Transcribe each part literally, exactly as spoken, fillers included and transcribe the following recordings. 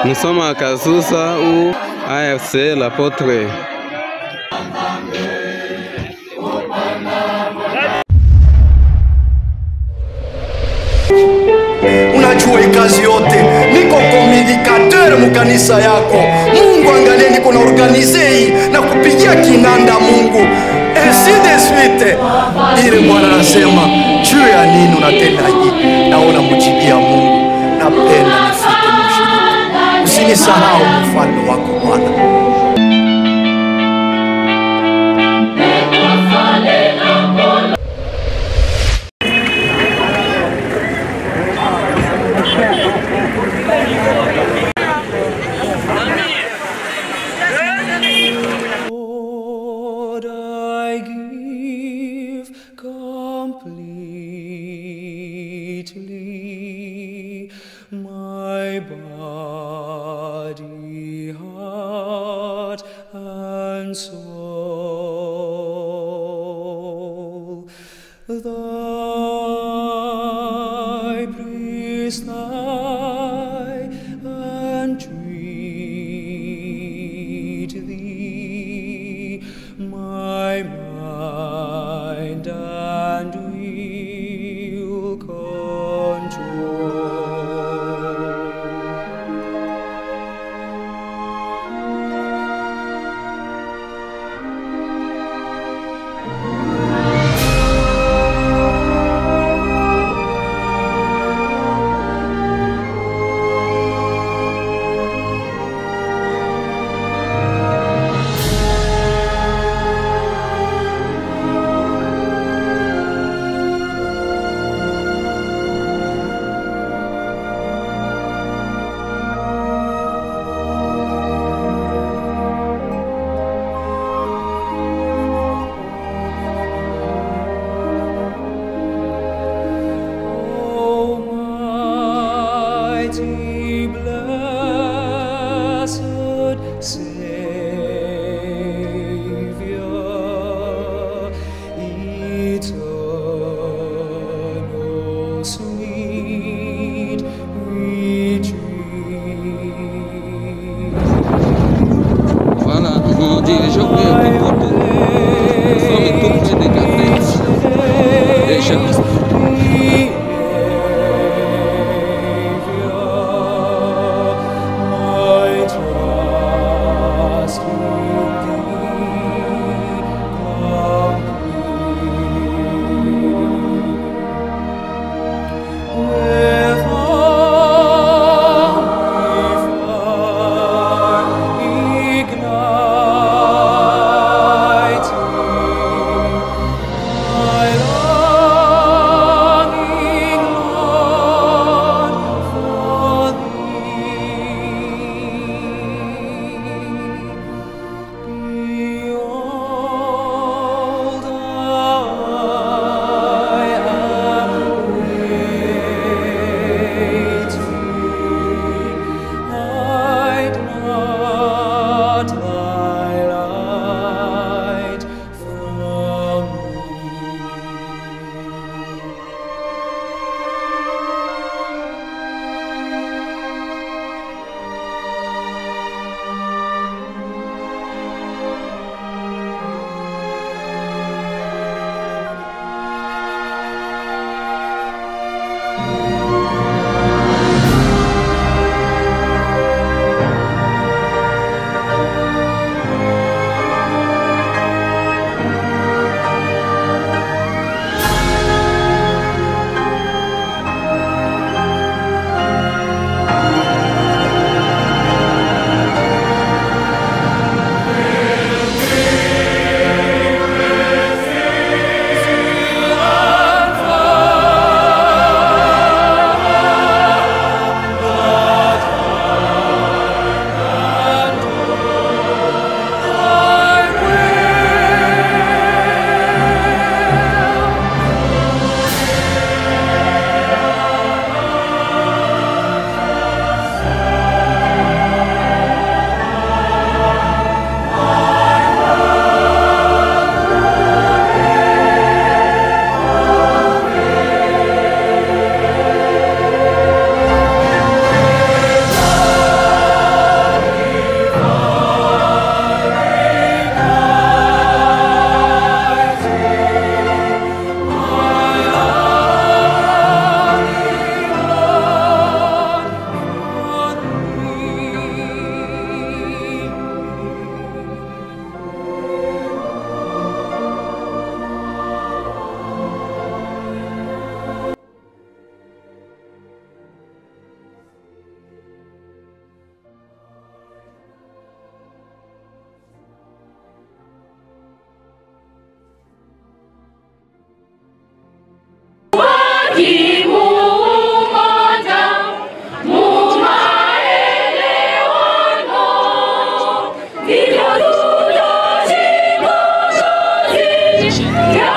Nous sommes à Kasusa où A F C La Poterie. Unajua kazi yote, niko communicateur mukanisa yako. Mungu angalie niko na organize na kupigia kinanda Mungu. Ainsi de suite. Ile Bwana anasema, juu ya nini unatenda hii? Naona mjibia Mungu. Napenda nifike mshirika. Usinisahau mfalme wako Bwana. Lord, I give completely my body, heart, and soul. Thy priest I entreat thee, my mind and will control. Almighty, blessed Savior, eternal, sweet retreat. Voilà, on dirige au premier poteau. Nous sommes tout près des cafés. Déjà.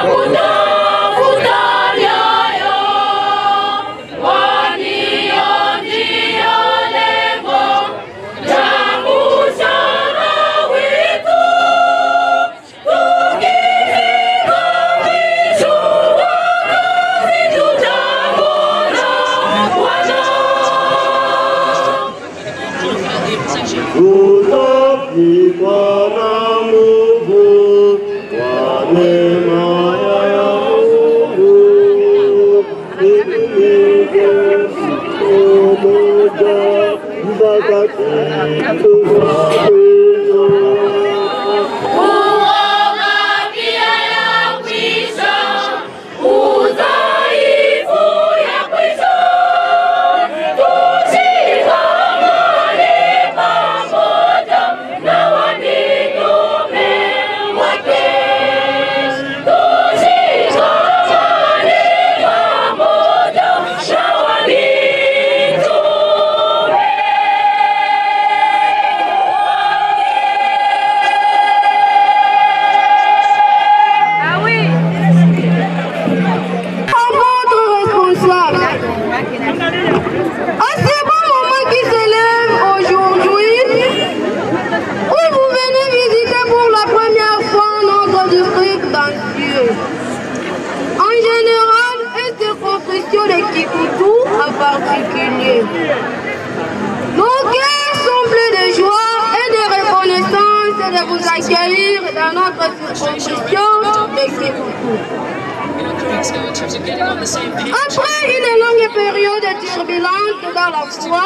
Après une longue période turbulente dans la foi,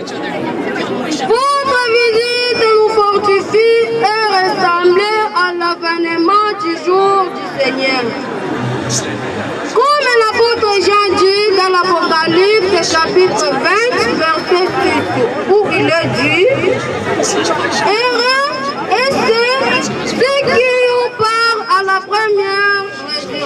votre visite nous fortifie et ressemble à l'avènement du jour du Seigneur. Comme l'apôtre Jean dit dans l'Apocalypse chapitre vingt, verset six, où il est dit « Heureux et c'est ceux qui ont part à la première résurrection. »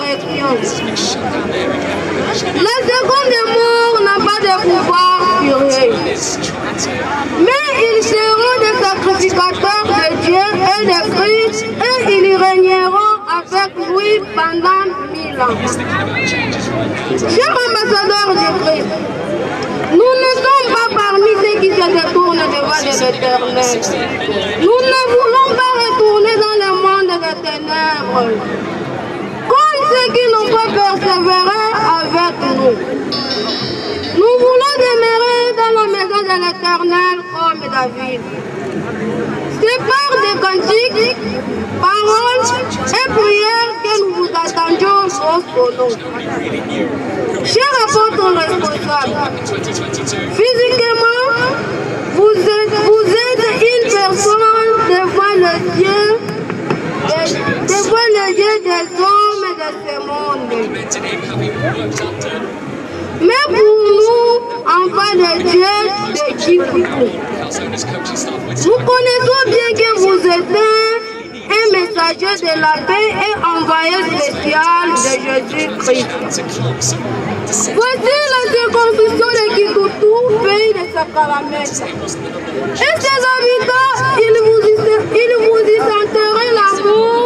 La seconde mort n'a pas de pouvoir sur eux. Mais ils seront des sacrificateurs de Dieu et de Christ et ils régneront avec lui pendant mille ans. Chers ambassadeurs du Christ, nous ne sommes pas parmi ceux qui se détournent devant l'Éternel. Nous ne voulons pas retourner dans le monde des ténèbres. Comme ceux qui n'ont pas persévéré avec nous. Nous voulons demeurer dans la maison de l'Éternel comme David. C'est par des cantiques, paroles et prières que nous vous attendions au nom. Chers apôtres responsables, physiquement, vous êtes, vous êtes une personne devant le Dieu, devant le Dieu des hommes de ce monde. Mais pour nous, enfants de Dieu, de Kikutu, nous connaissons bien que vous êtes un messager de la paix et envoyé spécial de Jésus-Christ. Voici la circoncision de Kikutu, pays de Sakaramès. Et ses habitants, ils vous y, ils vous y senteraient l'amour.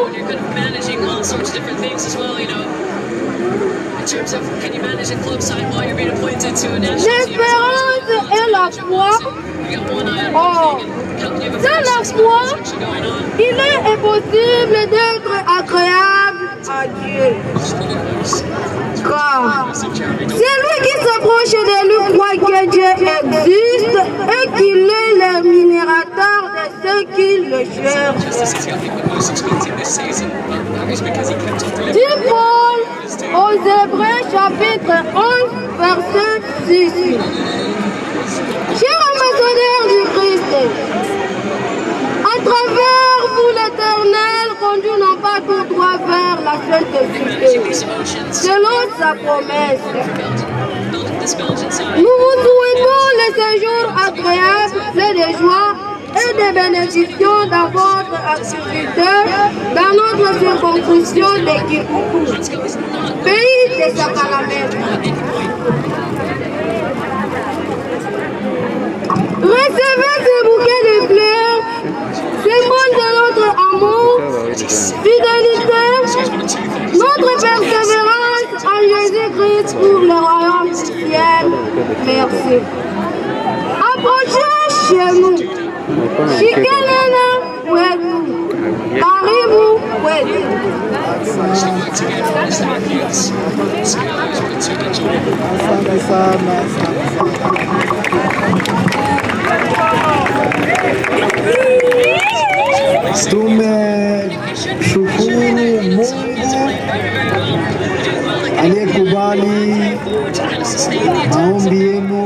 L'espérance et la foi. Oh, sans la foi, il est impossible d'être agréable à Dieu. Car celui qui s'approche de lui croit que Dieu existe et qu'il est le minérateur de ceux qui le cherchent. Dit Paul aux Hébreux chapitre onze, verset six. Chers ambassadeurs du Christ, à travers vous l'Éternel conduit non pas tout droit vers la sainteté, selon sa promesse. Nous vous souhaitons le séjour agréable, plein de joie et de bénédictions dans votre activité, dans notre circonscription de Kikutu, pays de Sakaramès. Recevez ce bouquet de fleurs, symbole de notre amour, fidélité, notre Merci. Approchez chez nous. Shikelele wetu. Karibu wetu. Asante sana. Tumeshukuru Mungu aliyekubali maombi yenu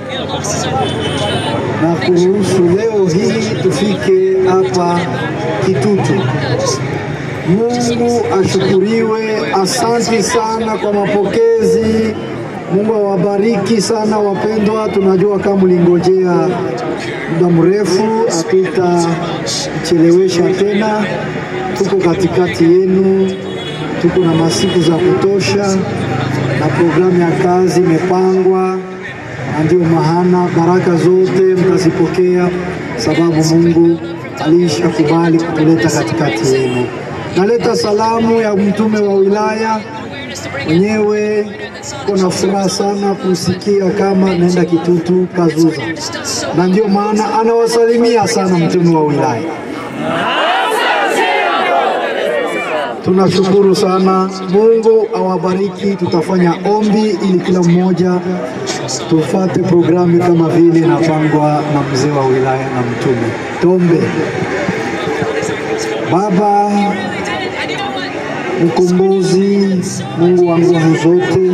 na kuruhusu leo hii tufike hapa Kitutu. Mungu ashukuriwe. Asante sana kwa mapokezi. Mungu awabariki sana wapendwa. Tunajua kama mlingojea muda mrefu, hatutachelewesha tena. Tuko katikati yenu, tuko na masiku za kutosha na programu ya kazi imepangwa, na ndio maana baraka zote mtazipokea sababu Mungu alishakubali kutuleta katikati yenu. Naleta salamu ya mtume wa wilaya mwenyewe. Kuna furaha sana kusikia kama naenda Kitutu Kazuza, na ndio maana anawasalimia sana mtume wa wilaya. Tunashukuru sana. Mungu awabariki. Tutafanya ombi ili kila mmoja tufate programu kama vile inapangwa na mzee wa wilaya na mtume. Tuombe. Baba mkombozi, Mungu wa nguvu zote,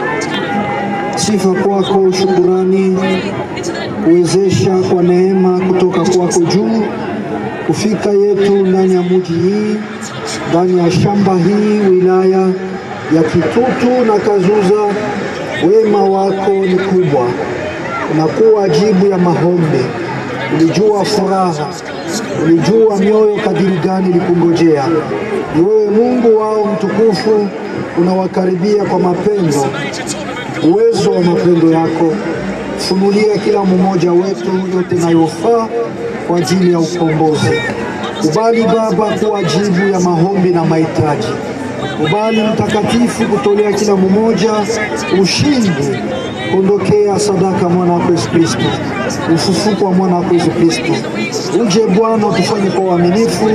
sifa kwako, shukurani kuwezesha kwa neema kutoka kwako juu kufika yetu ndani ya mji hii, ndani ya shamba hii, wilaya ya Kitutu na Kazuza. Wema wako ni kubwa, unakuwa jibu ya maombi. Ulijua furaha, ulijua mioyo kadiri gani likungojea. Ni wewe Mungu wao mtukufu, unawakaribia kwa mapendo, uwezo wa mapendo yako. Funulia kila mmoja wetu yote nayofaa kwa ajili ya ukombozi. Kubali Baba kuwa jibu ya maombi na mahitaji. Kubali Mtakatifu kutolea kila mmoja ushindi, kondokea sadaka mwana wako Yesu Kristo, ufufuko wa mwana wako Yesu Kristo. Uje Bwana tufanye kwa uaminifu,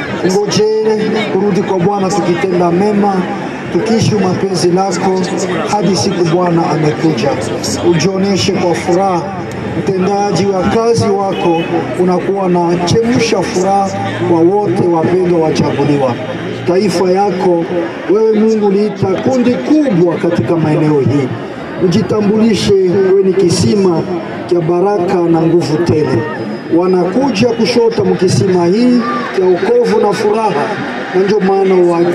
ngojee kurudi kwa Bwana tukitenda mema, tukiishi mapenzi lako hadi siku Bwana amekuja. Ujioneshe kwa furaha, utendaji wa kazi wako unakuwa na chemsha furaha kwa wote wapendwa wachaguliwa. Taifa yako wewe Mungu liita kundi kubwa katika maeneo hii. Ujitambulishe wewe ni kisima cha baraka na nguvu tele. Wanakuja kushota mkisima hii cha wokovu na furaha, na ndio maana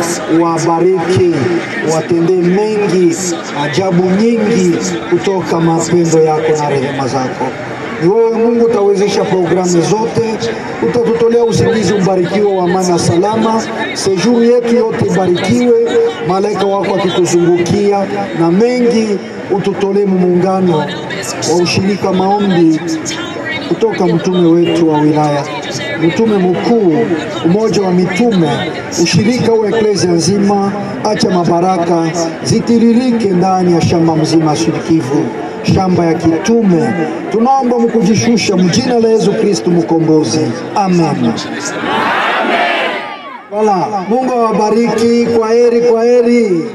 wabariki, watendee mengi, ajabu nyingi kutoka mapendo yako na rehema zako. Ni wewe Mungu utawezesha programu zote, utatutolea usingizi mbarikiwa wa amani na salama. Sejuru yetu yote barikiwe, malaika wako akituzungukia, na mengi ututolee muungano wa ushirika maombi kutoka mtume wetu wa wilaya, mtume mkuu, umoja wa mitume, ushirika wa eklezia nzima. Acha mabaraka zitiririke ndani ya shamba mzima Sud-Kivu, shamba ya kitume. Tunaomba mkujishusha mjina la Yesu Kristo mkombozi. Amen. Amen. Wala Mungu awabariki. Kwa heri, kwa heri.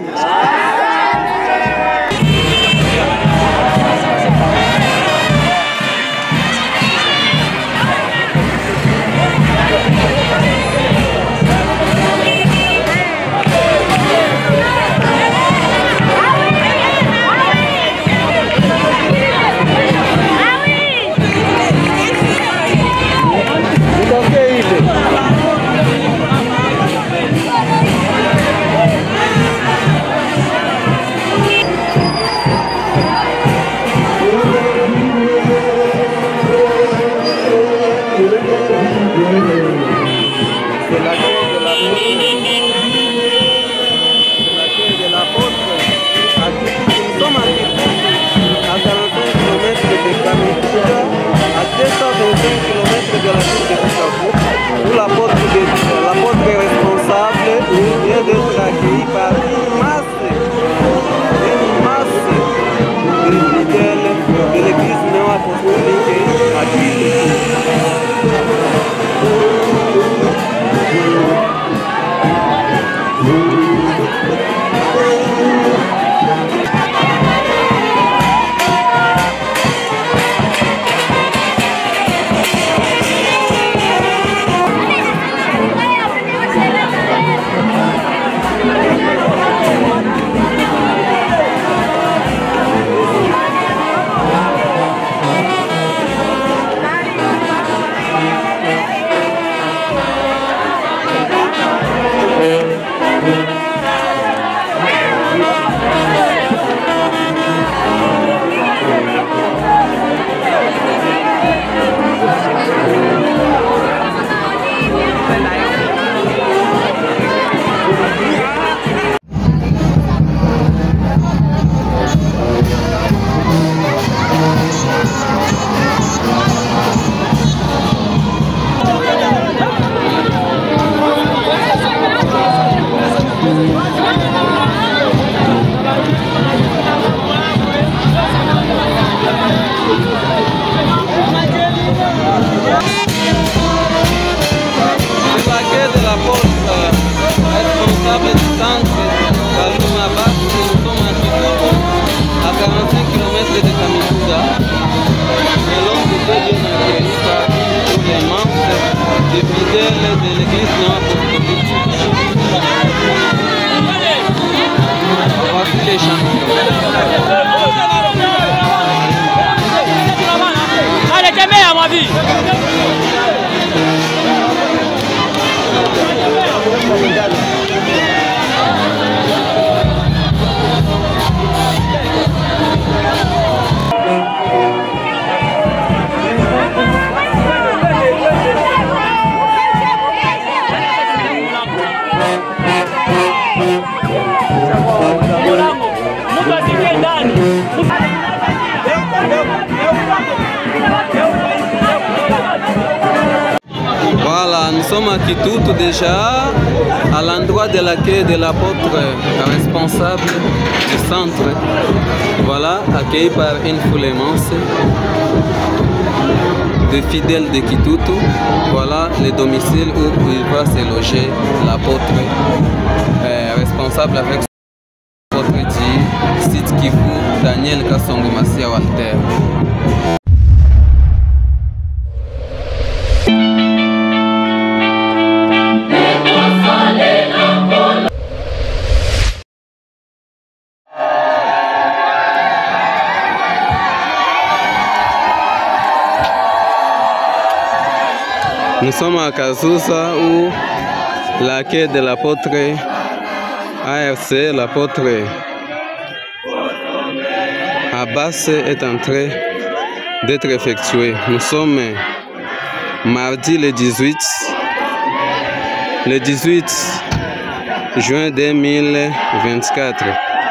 des fidèles de l'église néo-apostolique. Voici les champions. Allez, t'es meilleur, ma vie. Voilà, nous sommes à Kitutu déjà, à l'endroit de l'accueil de l'apôtre responsable du centre. Voilà, accueilli par une foule immense de fidèles de Kitutu. Voilà le domicile où il va se loger l'apôtre euh, responsable avec l'apôtre du site Kivu, Daniel Kassongo Massia Walter. Nous sommes à Kazusa où l'accueil de l'apôtre A R C, l'apôtre Abbas est en train d'être effectué. Nous sommes mardi le dix-huit, le dix-huit juin deux mille vingt-quatre.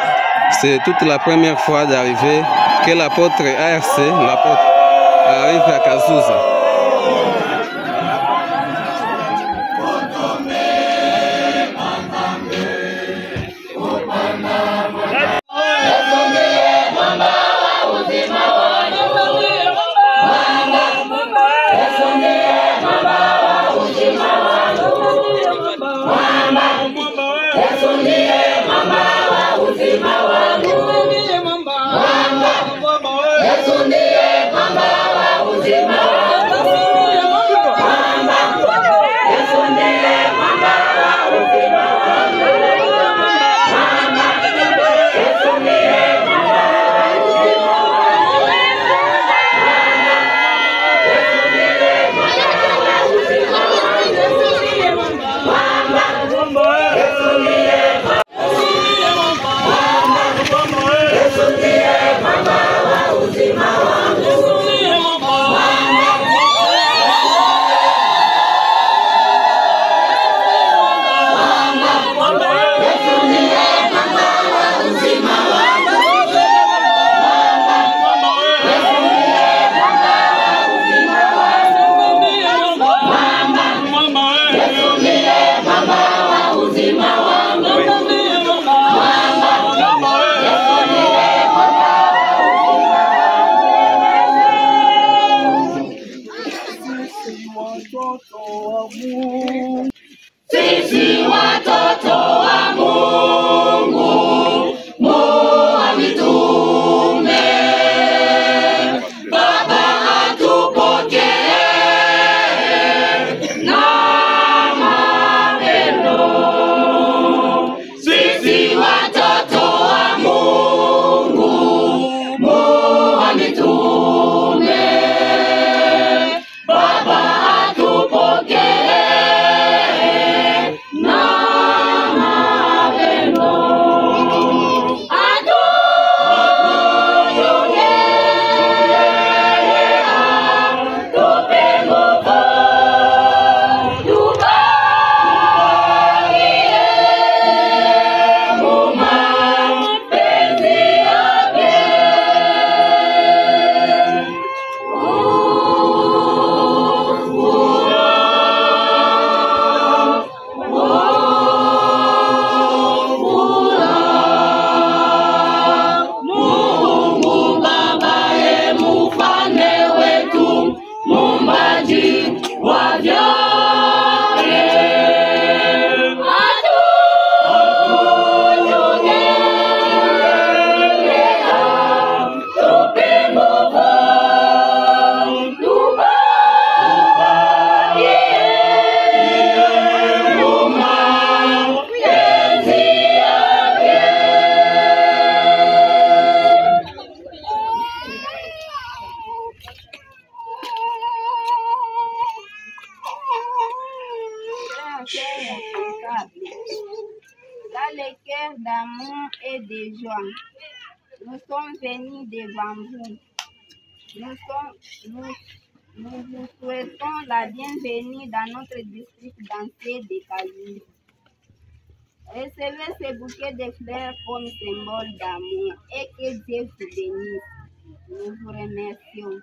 C'est toute la première fois d'arriver que l'apôtre A R C, l'apôtre, arrive à Kazusa. Baba atupokee na incommensurable. Dans les cœurs d'amour et de joie, nous sommes venus devant vous. Nous, sommes, nous, nous vous souhaitons la bienvenue dans notre district d'entrée de Kazouz. Recevez ce bouquet de fleurs comme symbole d'amour et que Dieu vous bénisse. Nous vous remercions.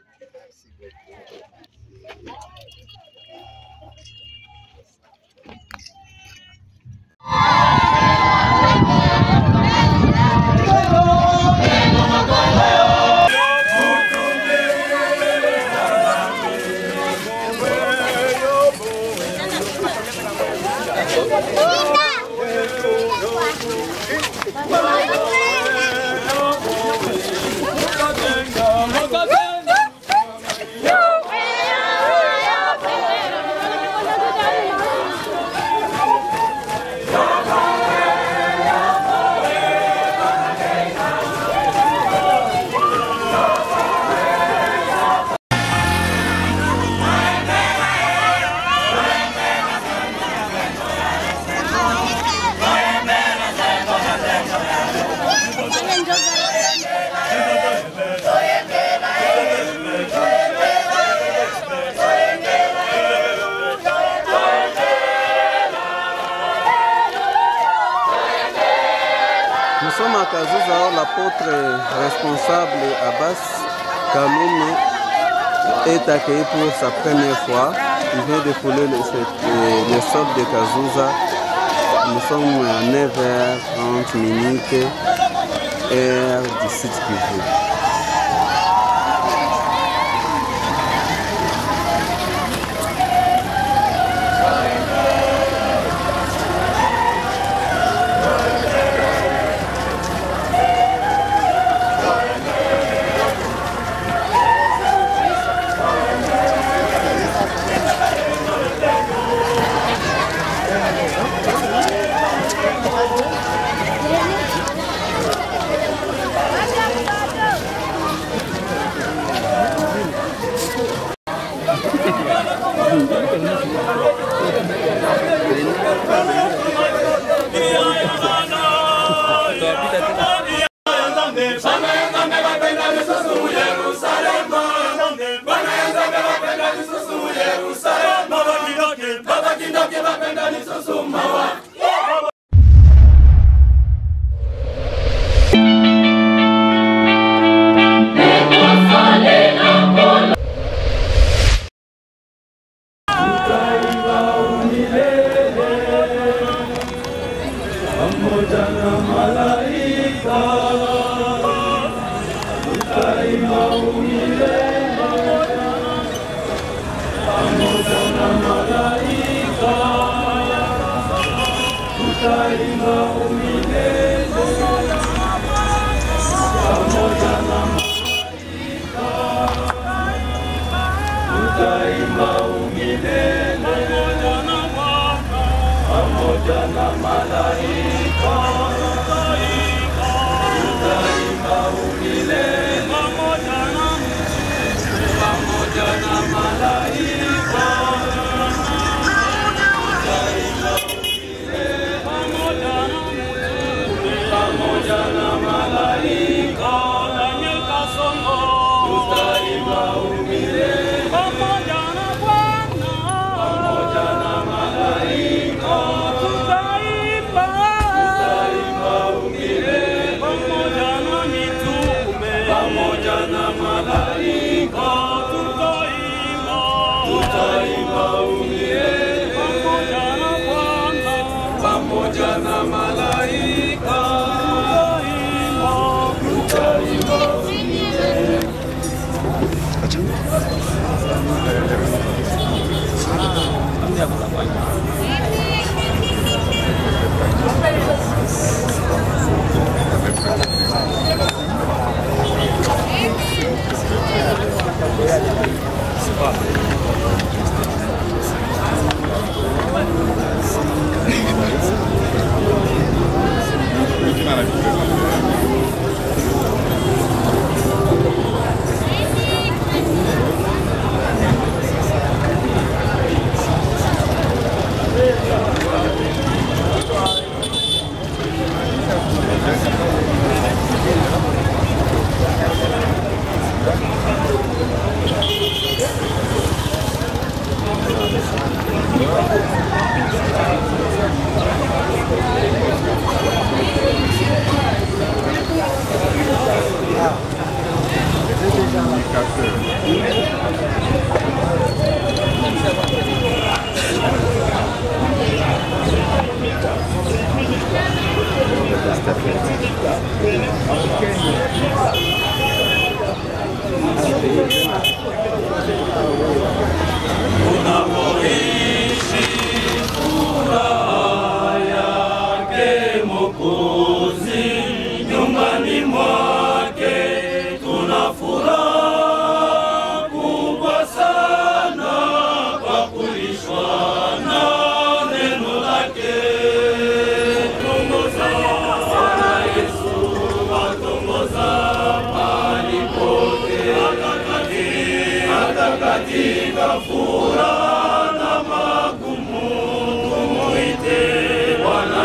Nous sommes à Kazouz, l'apôtre responsable Abbas Kaloum est accueilli pour sa première fois. Il vient de fouler le, le, le sol de Kazouz. Nous sommes à neuf heures trente minutes, heure du site Kivu.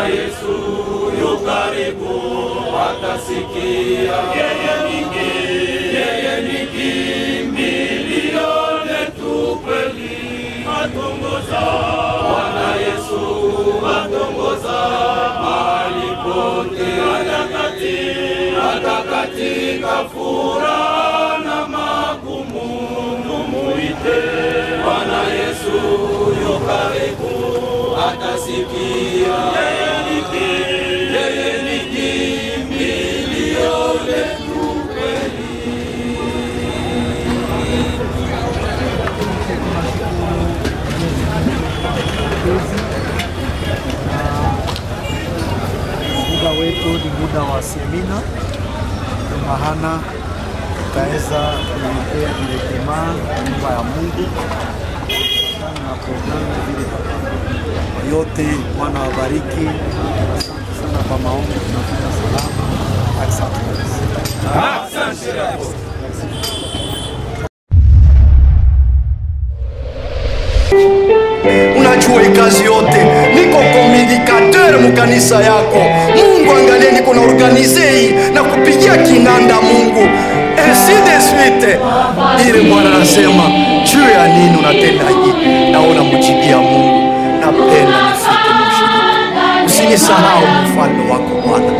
Yesu yu karibu, atasikia. Yeye ni yeye ni kimbilio letu kweli, atongoza. Bwana Yesu atongoza mahali pote, hata katika furaha na magumu. Tumuite Bwana Yesu yu karibu, atasikia. Yeye ni yeye ni kimbilio letu kweli. Muda wetu ni muda wa semina, maana tutaweza kuelekea direkema nyumba ya Mungu na programu vile yote. Bwana wabariki. Asante sana kwa maombi, tunafika salama. Asante. Unajua kazi yote, niko communicateur mukanisa yako. Mungu angalie, niko na organize na kupigia kinanda Mungu, ainsi de suite. Ile Bwana anasema juu ya nini unatenda hii, na unamjibia Mungu, napenda nifike mshirika. Usinisahau mfalme wako Bwana.